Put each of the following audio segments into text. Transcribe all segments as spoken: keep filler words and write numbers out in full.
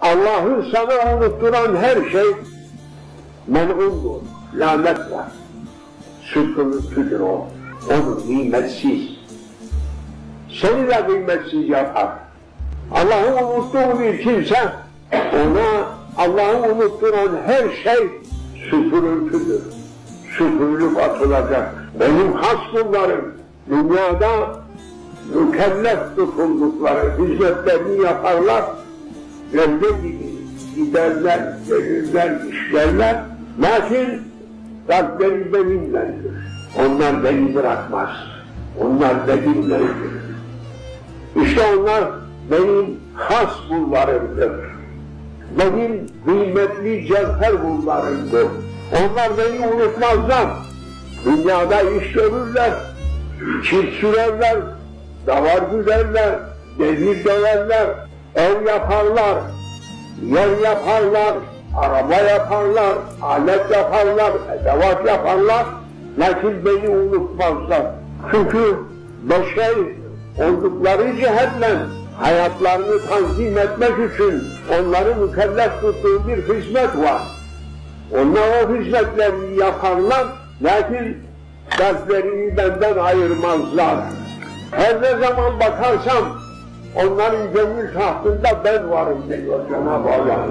Allah'ı sana unutturan her şey men'undur, lanet var. Sürtülüntüdür o, onu nimetsiz. Seni de kıymetsiz yapar. Allah'ı unuttuğu bir kimse, ona Allah'ı unutturan her şey süpürüntüdür. Süpürülüp atılacak. Benim has kullarım dünyada mükellef tutuldukları hizmetlerini yaparlar, öyle gibi giderler, gelirler, işlerler. Lakin kalpleri benimlendir. Onlar beni bırakmaz. Onlar benimlendir. İşte onlar benim has kullarımdır. Benim kıymetli cevher kullarımdır. Onlar beni unutmazlar. Dünyada iş görürler, çift sürerler, davar güderler, devir döverler, ev yaparlar, yer yaparlar, araba yaparlar, alet yaparlar, edevat yaparlar. Lakin beni unutmazlar. Çünkü beşer oldukları cihetle hayatlarını tanzim etmek için onları mükellef tuttuğu bir hizmet var. Onlar o hizmetlerini yaparlar, lakin kalplerini benden ayırmazlar. Her ne zaman bakarsam onların gönül tahtında ben varım diyor Cenab-ı Allah.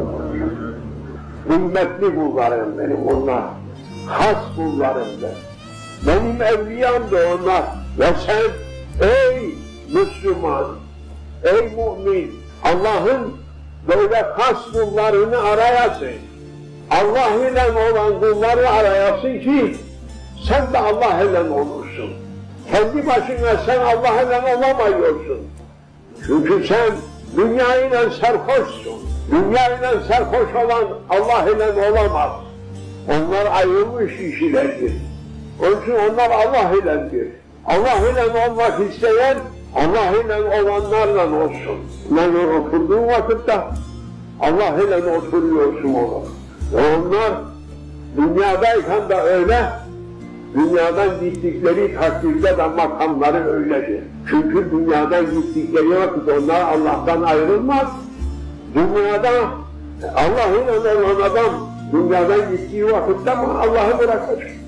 Kıymetli kullarım benim onlar, has kullarımdır. Benim evliyam da onlar ve sen ey Müslüman, ey mümin, Allah'ın böyle has kullarını arayasın. Allah ile olan kulları arayasın ki sen de Allah ile olursun. Kendi başına sen Allah ile olamıyorsun. Çünkü sen dünya ile sarhoşsun. Dünya ile sarhoş olan Allah ile olamaz. Onlar ayrılmış kişilerdir. Onun için onlar Allah iledir. Allah ile olmak isteyen Allah ile olanlarla olsun. Yani oturduğun vakitte Allah ile oturuyorsun ona. Ve onlar dünyadayken de öyle, dünyadan gittikleri takdirde de makamları öyledir. Çünkü dünyadan gittikleri vakit onlar Allah'tan ayrılmaz. Dünyada Allah ile olan adam dünyadan gittiği vakitte Allah'ı bırakır.